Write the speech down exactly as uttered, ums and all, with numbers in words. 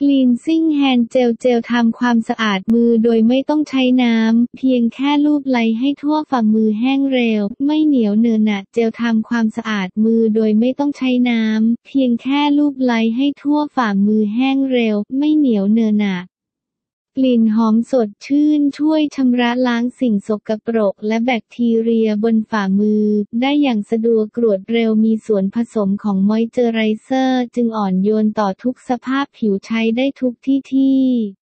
Cleansing Hand Gel เจลทำความสะอาดมือโดยไม่ต้องใช้น้ำเพียงแค่ลูบไล้ให้ทั่วฝ่ามือแห้งเร็วไม่เหนียวเนอะหนะเจลทำความสะอาดมือโดยไม่ต้องใช้น้ำเพียงแค่ลูบไล้ให้ทั่วฝ่ามือแห้งเร็วไม่เหนียวเนอะหนะกลิ่นหอมสดชื่นช่วยชำระล้างสิ่งสกปรกและแบคทีเรียบนฝ่ามือได้อย่างสะดวกรวดเร็วมีส่วนผสมของมอยเจอไรเซอร์จึงอ่อนโยนต่อทุกสภาพผิวใช้ได้ทุกที่ที่